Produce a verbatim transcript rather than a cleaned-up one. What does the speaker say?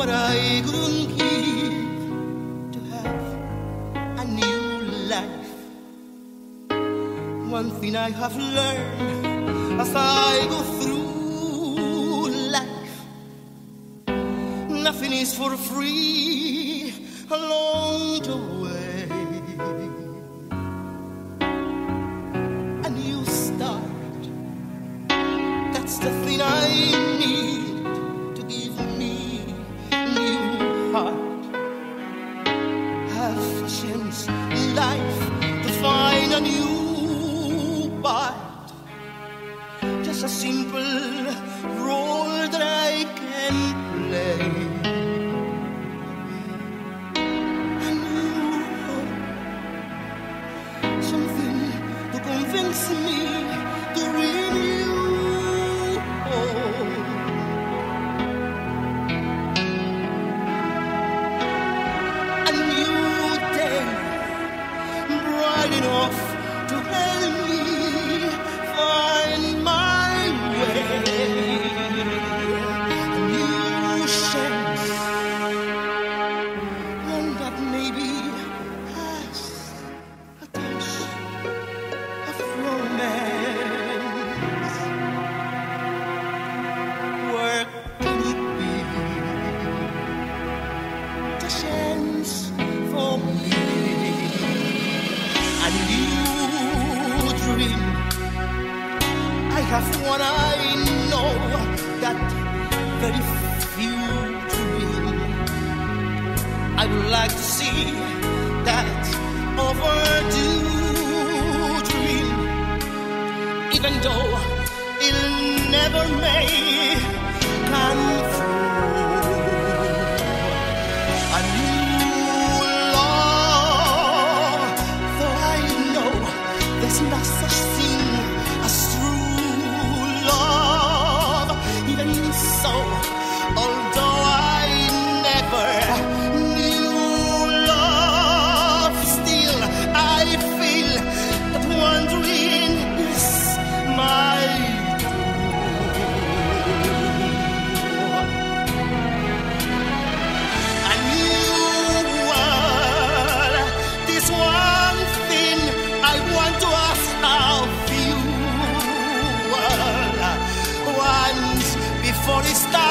what I couldn't give to have a new life. One thing I have learned as I go through life, nothing is for free along the way. A new start, that's the thing I need to give me new heart. Have chance in life to find a new part, just a simple role that I can play. A new hope, something to convince me to renew hope. A new day, bright enough to help me find my way. A new chance, one that maybe has a touch of romance. Where can it be? The chance for me. A new dream, I have one I know that very few dream. I would like to see that overdue dream, even though it'll never may come true. A new love, though I know there's no such thing as true love. Even so, although I never knew love, still I feel that wandering is my a new world. This one thing I want to ask of you, once before it starts.